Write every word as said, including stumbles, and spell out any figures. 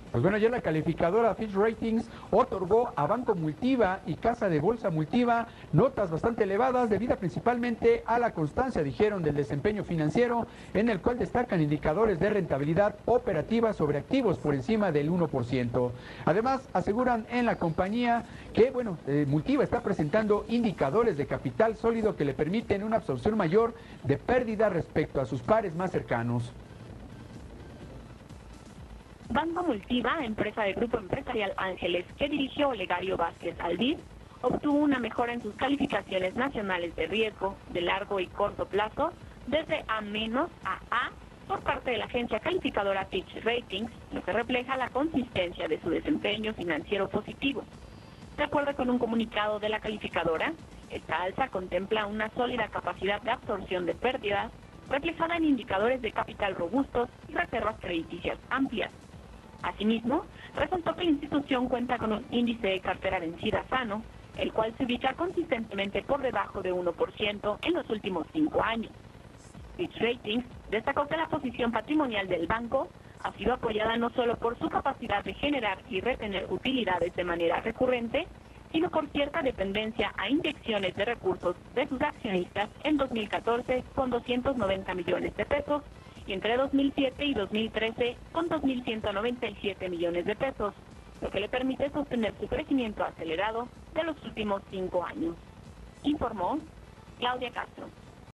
Pues bueno, ayer la calificadora Fitch Ratings otorgó a Banco Multiva y Casa de Bolsa Multiva notas bastante elevadas debido principalmente a la constancia, dijeron, del desempeño financiero, en el cual destacan indicadores de rentabilidad operativa sobre activos por encima del uno por ciento. Además, aseguran en la compañía que, bueno, eh, Multiva está presentando indicadores de capital sólido que le permiten una absorción mayor de pérdida respecto a sus pares más cercanos. Banco Multiva, empresa del Grupo Empresarial Ángeles que dirigió Olegario Vázquez Albir, obtuvo una mejora en sus calificaciones nacionales de riesgo de largo y corto plazo desde A- a A por parte de la agencia calificadora Fitch Ratings, lo que refleja la consistencia de su desempeño financiero positivo. De acuerdo con un comunicado de la calificadora, esta alza contempla una sólida capacidad de absorción de pérdidas, reflejada en indicadores de capital robustos y reservas crediticias amplias. Asimismo, resaltó que la institución cuenta con un índice de cartera vencida sano, el cual se ubica consistentemente por debajo de uno por ciento en los últimos cinco años. Fitch Ratings destacó que la posición patrimonial del banco ha sido apoyada no solo por su capacidad de generar y retener utilidades de manera recurrente, sino por cierta dependencia a inyecciones de recursos de sus accionistas en dos mil catorce con doscientos noventa millones de pesos, y entre dos mil siete y dos mil trece con dos mil ciento noventa y siete millones de pesos, lo que le permite sostener su crecimiento acelerado de los últimos cinco años. Informó Claudia Castro.